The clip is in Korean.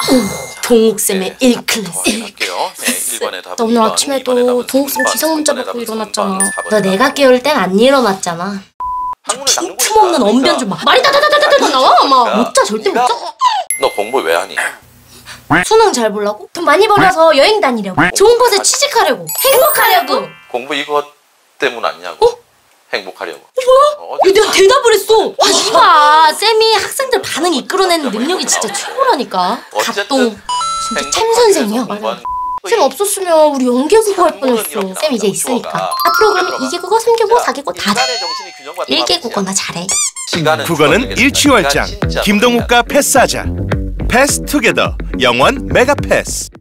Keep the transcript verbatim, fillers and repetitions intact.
동욱쌤의 일 클래스. 할게요. 네, 일 번에 답은 나 오늘 이 번, 아침에도 이 번에 답은 동욱쌤 삼 번, 기상 문자 사 번에 받고 답은 일어났잖아. 삼 번, 사 번에 너 답은 내가 깨울 땐 안 일어났잖아. 한문을 닦는 틈없는 거니까. 언변 좀 막 말이 다다다다다다 나와. 막 못 자, 절대 못 자. 너 공부 왜 하니? 수능 잘 보려고? 돈 많이 벌어서 여행 다니려고. 좋은 곳에 취직하려고. 행복하려고. 공부 이것 때문 아니냐고. 어? 행복하려고. 뭐야? 어, 내가 대답을 했어. 와, 이봐. 쌤이 학생들 반응 이끌어내는 능력이 진짜 최고라니까. 가똥. 진짜 참 선생이야. 맞아. 쌤 없었으면 우리 연계국어 할 뻔했어. 쌤 이제 있으니까. 앞으로 그러면 이 개국어, 삼 개국어, 사 개국어 다 돼. 일 개국어나 잘해. 국어는 일취월장. 김동욱과 패스하자. 패스 투게더 영원 메가 패스.